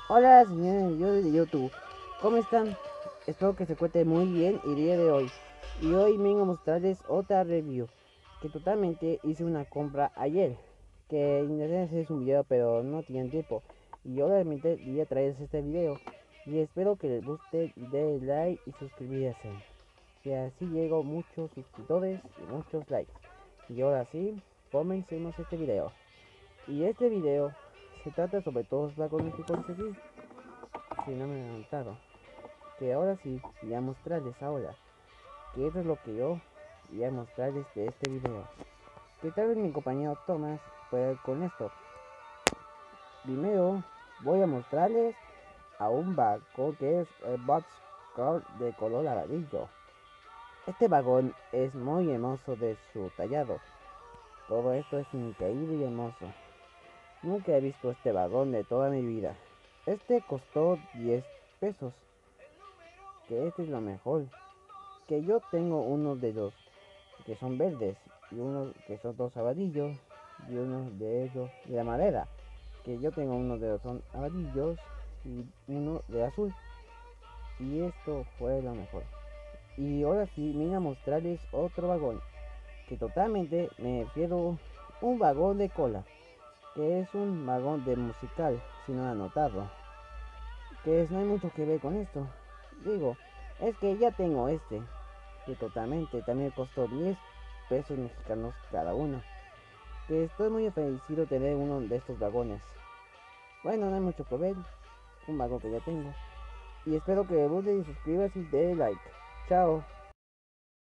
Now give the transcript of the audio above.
Hola señores, yo de YouTube. ¿Cómo están? Espero que se encuentren muy bien el día de hoy. Y hoy vengo a mostrarles otra review. Que totalmente hice una compra ayer. Que intenté hacer un video pero no tenían tiempo. Y obviamente voy a traerles este video. Y espero que les guste, den like y suscribirse. Que así llego muchos suscriptores y muchos likes. Y ahora sí, comencemos este video. Y este video se trata sobre todos los vagones que conseguí. Si no me he adelantado. Que ahora sí, voy a mostrarles ahora. Que eso es lo que yo voy a mostrarles de este video. Que tal vez mi compañero Thomas pueda ir con esto. Primero voy a mostrarles a un vagón que es el Boxcar de color amarillo. Este vagón es muy hermoso de su tallado. Todo esto es increíble y hermoso. Nunca he visto este vagón de toda mi vida. Este costó 10 pesos. Que este es lo mejor. Que yo tengo uno de los que son verdes y uno que son dos amarillos y uno de ellos de madera. Que yo tengo uno de los son amarillos y uno de azul. Y esto fue lo mejor. Y ahora sí, vine a mostrarles otro vagón. Que totalmente me refiero un vagón de cola. Que es un vagón de musical, si no han notado. Que es, no hay mucho que ver con esto. Digo, es que ya tengo este. Que totalmente también costó 10 pesos mexicanos cada uno. Que estoy muy agradecido de tener uno de estos vagones. Bueno, no hay mucho que ver, un vagón que ya tengo. Y espero que le guste y suscribas y dé like. Chao.